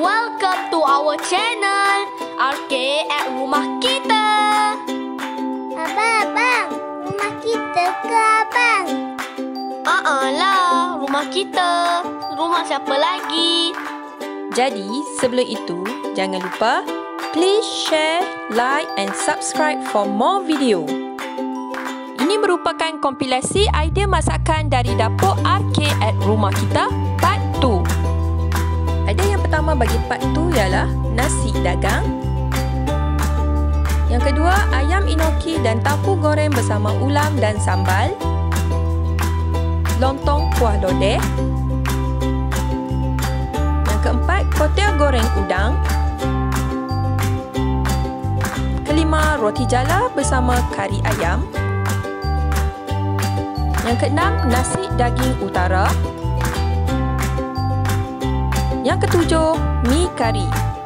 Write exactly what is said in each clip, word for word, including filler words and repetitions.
Welcome to our channel R K at Rumah Kita. Abang, abang, rumah kita ke abang? Ah lah, rumah kita. Rumah siapa lagi? Jadi, sebelum itu, jangan lupa please share, like and subscribe for more video. Ini merupakan kompilasi idea masakan dari dapur R K at Rumah Kita part dua. Idea yang pertama bagi part dua ialah nasi dagang. Yang kedua, ayam inoki dan tahu goreng bersama ulam dan sambal. Lontong kuah lodeh. Yang keempat, kotel goreng udang. Kelima, roti jala bersama kari ayam. Yang keenam, nasi daging utara. Yang ketujuh, mi kari.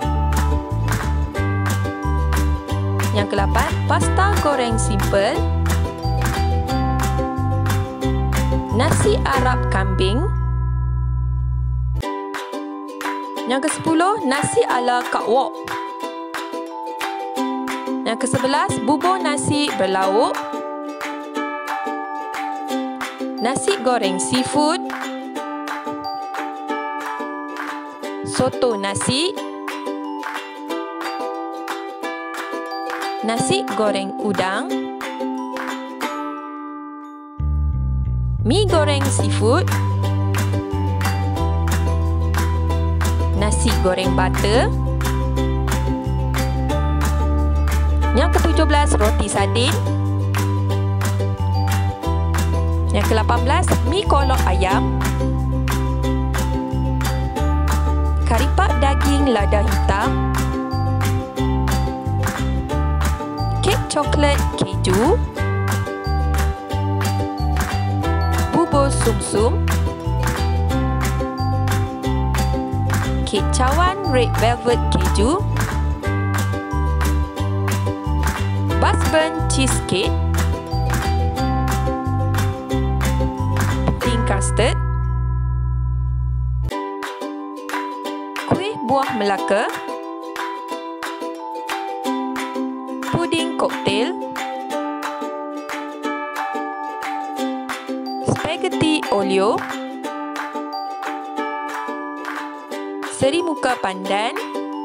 Yang kelapan, pasta goreng simple. Nasi Arab kambing. Yang kesepuluh, nasi ala Kak Wok. Yang kesebelas, bubur nasi berlauk. Nasi goreng seafood. Soto nasi. Nasi goreng udang. Mi goreng seafood. Nasi goreng butter. Yang ketujuh belas, roti sardin. Yang ke-lapan belas, mi kolok ayam. Karipak daging lada hitam. Kek coklat keju. Bubur sumsum. Kek cawan red velvet keju. Busburn cheesecake. Pudding custard. Kuih buah Melaka. Puding koktail. Spaghetti olio. Seri muka pandan.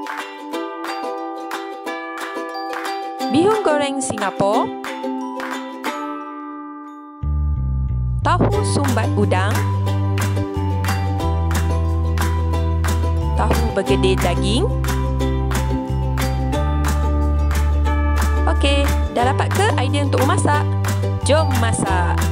Bihun goreng Singapura. Tahu sumbat udang. Tahu bergedil daging. Okey, dah dapat ke idea untuk memasak? Jom masak!